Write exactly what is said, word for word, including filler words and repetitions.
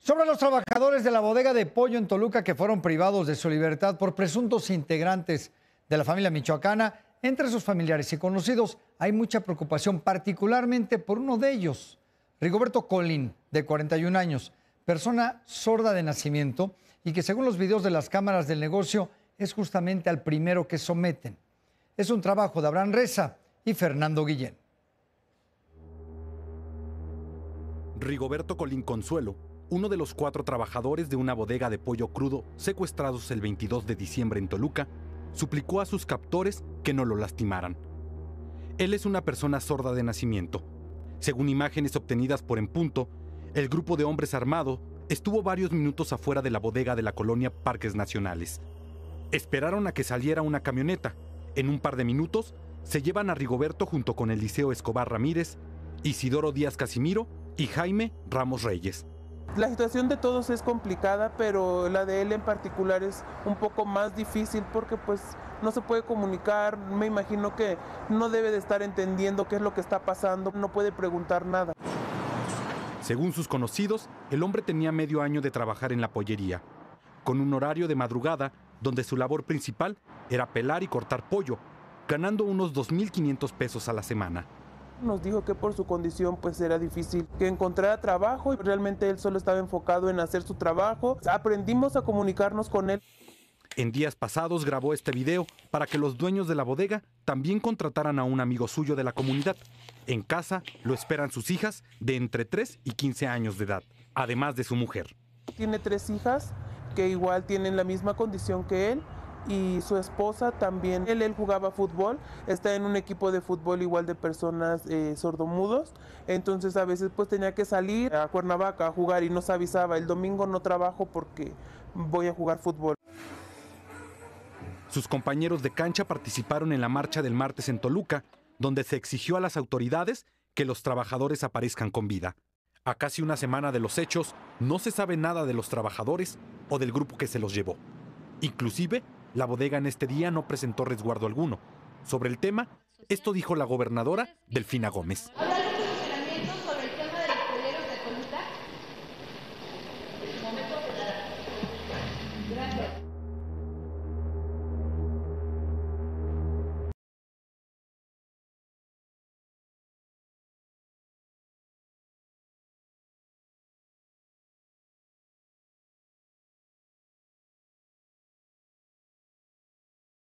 Sobre los trabajadores de la bodega de pollo en Toluca que fueron privados de su libertad por presuntos integrantes de la familia michoacana, entre sus familiares y conocidos hay mucha preocupación, particularmente por uno de ellos, Rigoberto Colín, de cuarenta y un años, persona sorda de nacimiento y que según los videos de las cámaras del negocio es justamente al primero que someten. Es un trabajo de Abraham Reza y Fernando Guillén. Rigoberto Colín Consuelo, uno de los cuatro trabajadores de una bodega de pollo crudo secuestrados el veintidós de diciembre en Toluca, suplicó a sus captores que no lo lastimaran. Él es una persona sorda de nacimiento. Según imágenes obtenidas por En Punto, el grupo de hombres armado estuvo varios minutos afuera de la bodega de la colonia Parques Nacionales. Esperaron a que saliera una camioneta. En un par de minutos se llevan a Rigoberto junto con Eliseo Escobar Ramírez, Isidoro Díaz Casimiro y Jaime Ramos Reyes. La situación de todos es complicada, pero la de él en particular es un poco más difícil porque pues no se puede comunicar, me imagino que no debe de estar entendiendo qué es lo que está pasando, no puede preguntar nada. Según sus conocidos, el hombre tenía medio año de trabajar en la pollería, con un horario de madrugada donde su labor principal era pelar y cortar pollo, ganando unos dos mil quinientos pesos a la semana. Nos dijo que por su condición pues era difícil que encontrara trabajo y realmente él solo estaba enfocado en hacer su trabajo. Aprendimos a comunicarnos con él. En días pasados grabó este video para que los dueños de la bodega también contrataran a un amigo suyo de la comunidad. En casa lo esperan sus hijas de entre tres y quince años de edad, además de su mujer. Tiene tres hijas que igual tienen la misma condición que él. Y su esposa también, él, él jugaba fútbol, está en un equipo de fútbol igual de personas eh, sordomudos, entonces a veces pues tenía que salir a Cuernavaca a jugar y nos avisaba, el domingo no trabajo porque voy a jugar fútbol. Sus compañeros de cancha participaron en la marcha del martes en Toluca, donde se exigió a las autoridades que los trabajadores aparezcan con vida. A casi una semana de los hechos, no se sabe nada de los trabajadores o del grupo que se los llevó. Inclusive, la bodega en este día no presentó resguardo alguno. Sobre el tema, esto dijo la gobernadora Delfina Gómez.